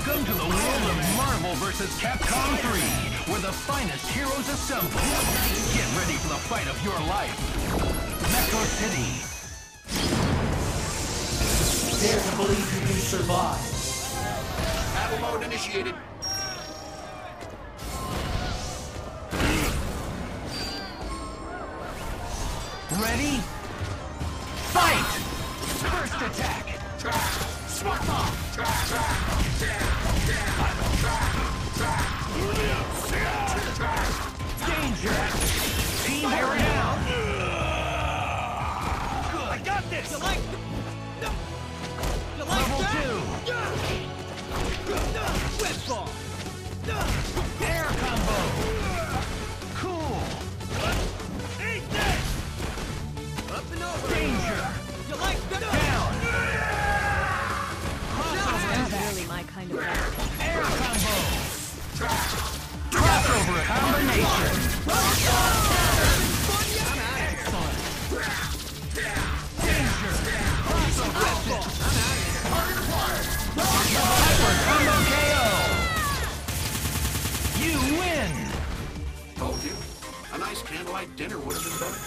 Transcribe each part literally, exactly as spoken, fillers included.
Welcome to the world of Marvel versus. Capcom three, where the finest heroes assemble. Get ready for the fight of your life. Metro City. Dare to believe you can survive. Battle mode initiated. Ready? Fight! First attack! Swap off! Danger! Team air down! Good! I got this! You like... You like Level that? two! Whip ball! Air combo! Cool! Eat this! Up and over! Danger! You like that? Down! Crossover attack! Really my kind of work. Air combo! Crossover combination! Excellent! Danger! Crossover attack! Hyper combo K O! You win! Told you. A nice candlelight dinner would have been better.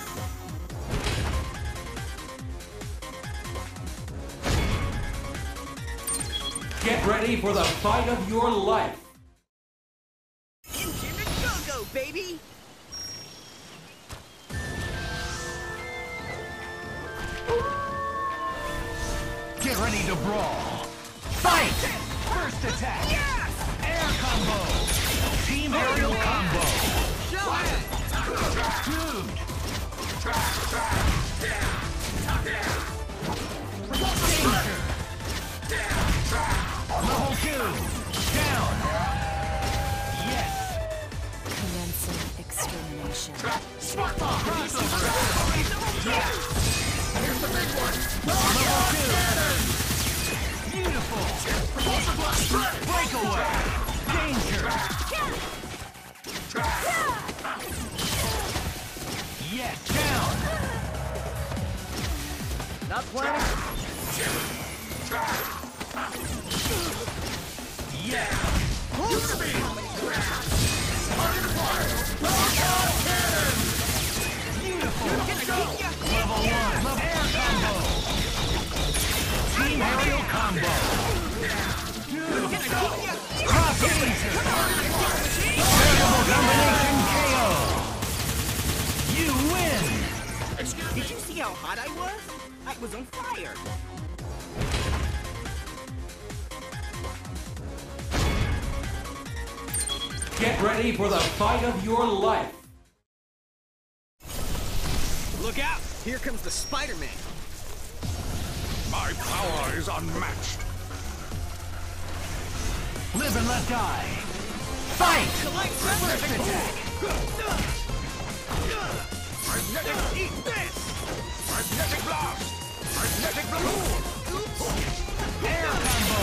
Get ready for the fight of your life. Engine to go-go, baby! Get ready to brawl! Fight! First attack! Yes! Air combo! Team aerial combo! Show it! Dude! Danger! Level two! Down! Yes! Commencing extermination. Crossover! Here's the big one. Level two! Beautiful! Breakaway! Danger! Yes! Down! Not planning? Yes! Beautiful! Level one! Air combo! Team aerial combo! Cross danger! Variable combination K O! You win! Did you see how hot I was? I was on fire. Get ready for the fight of your life. Look out! Here comes the Spider-Man. My power is unmatched. Live and let die! Fight! Select First attack! Magnetic Eat this! Magnetic blast! Magnetic balloon! Air combo!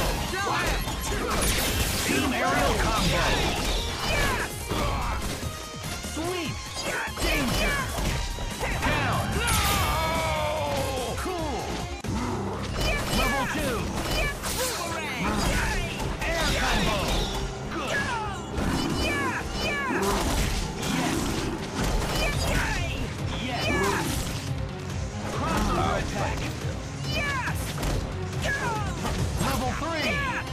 Team aerial combo! Sweet! Danger! Down! Cool! Level two! Air combo! Good! Yes! Yes! Crossover attack! Level three!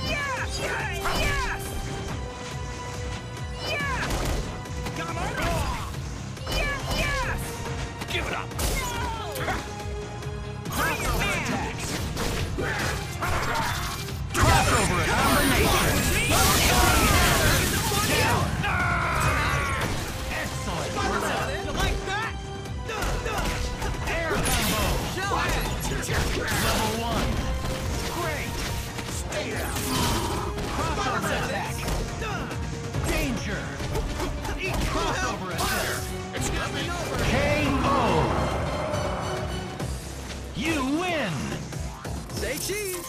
Give it up! Crossover attack! Crossover combination! Down! Excellent! You like that? Air combo! Level one! Great! Stay down! Crossover attack! Danger! Crossover attack! Excuse me! K O! You win! Say cheese!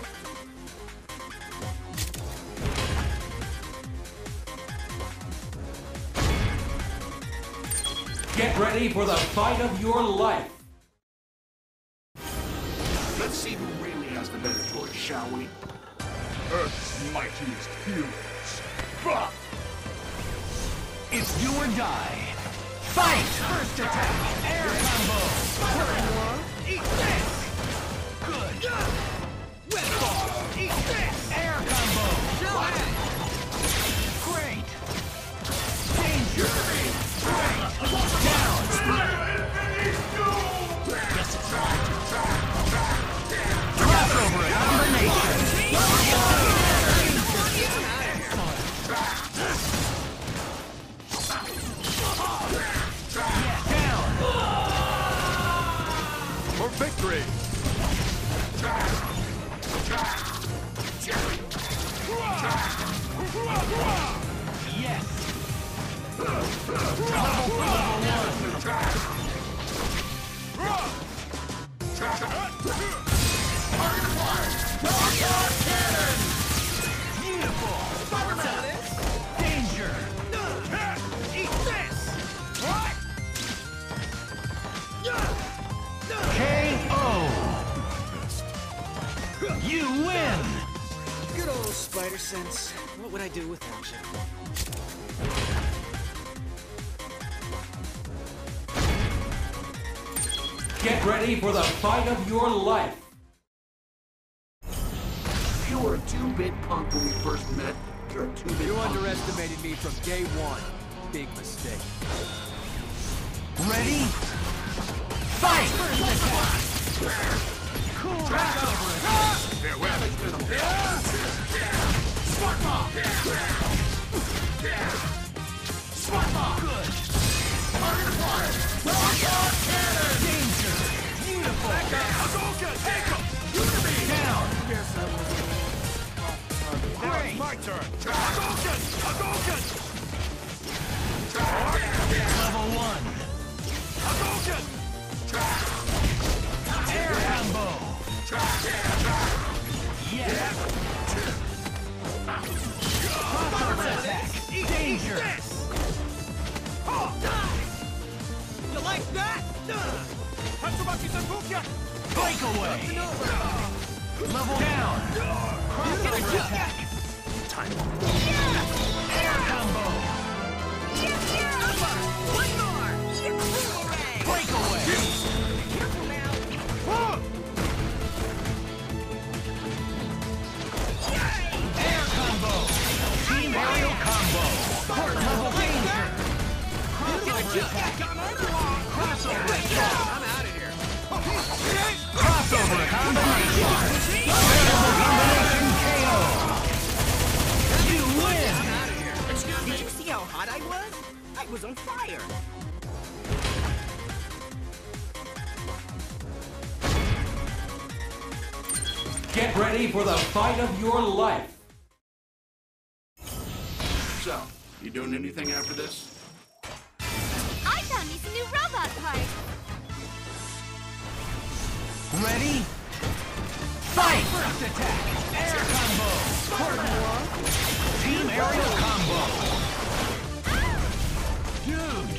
Get ready for the fight of your life. Let's see who really has the better choice, shall we? Earth's mightiest heroes. Bah! It's do or die. Fight! First attack! Air combo! Eat this! Good! Web ball! Eat this! Air combo! Great! Danger! Great! Down! Crossover combination! For victory! Yes! Level Beautiful! Danger! Eat this! What? K O! You win! Good old spider sense. What would I do without you? Get ready for the fight of your life. You were a two-bit punk when we first met. You're a two-bit You punk. underestimated me from day one. Big mistake. Ready? Fight! Cool back over it! Farewell! Smart ball! Smart ball! Good! Danger! Beautiful! Down! Great! My turn! Level one! Air combo! Yes! Crossover attack! Danger! You like that? Breakaway! Level down! Crossover attack! Time. Air combo! One more! Hooray! Breakaway! Careful now! Air combo! Team aerial combo! Port level danger! Crossover attack! Crossover attack! I'm out of here! Crossover combination! Variable combination K O! You win! I'm out of here! Did you see how hot I was? I was on fire! Get ready for the fight of your life. So, you doing anything after this? I found me some new robot parts. Ready? Fight! First attack! Air combo! Port Team aerial combo! Dude!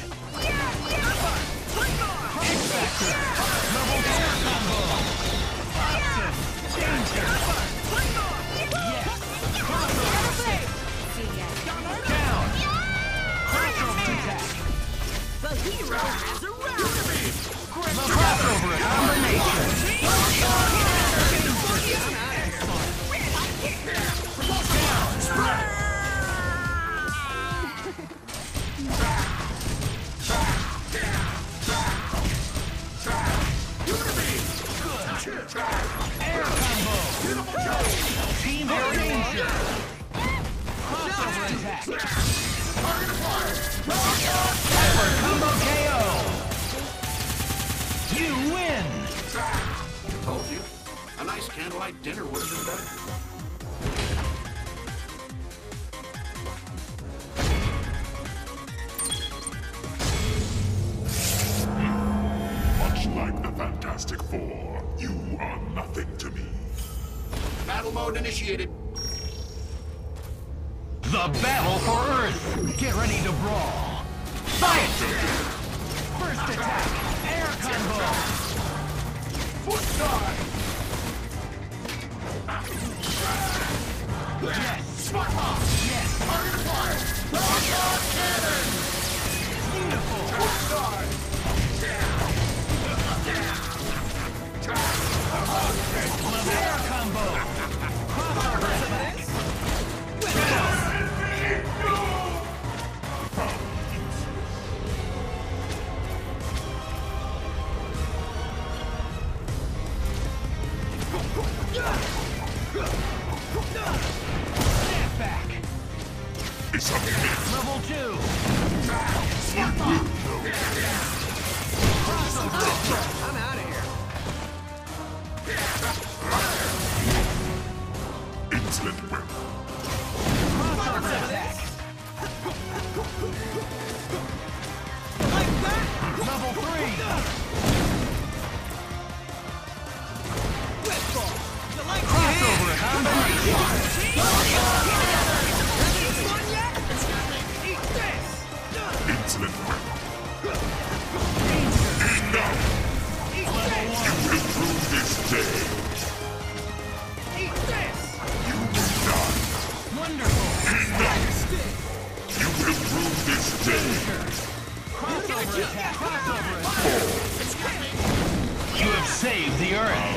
X-Factor! Level air combo! Austin! Danger! Yes! Crossover! Down! Crossover attack! The hero has arrived! The crossover combination! Air combo! Team air danger! Crossover attack! Hyper combo K O! You win! Told you. A nice candlelight dinner would have been better. Much like the Fantastic Four, you are nothing to me. Battle mode initiated. The battle for Earth! Get ready to brawl! Fight! First attack! Air combo! Foot dive! combo. Crossover attack. Snap back. It's a hit. Level two. I'm out of here. Excellent whip. Crossover attack. Like that? Level three. Whip ball. You like Crossover combination. this one yet? Eat this. Excellent whip. Danger. Enough. Eat You this. will rue this day. Eat this. You will die. Wonderful. Enough. You will rue this day. Crossover attack. Crossover attack. You have saved the Earth.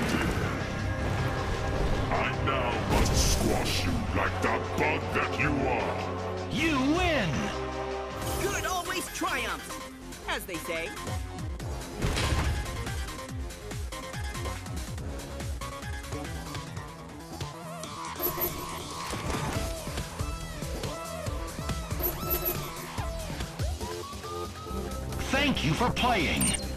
I now must squash you like the bug that you are. You win. Good always triumphs, as they say. Thank you for playing.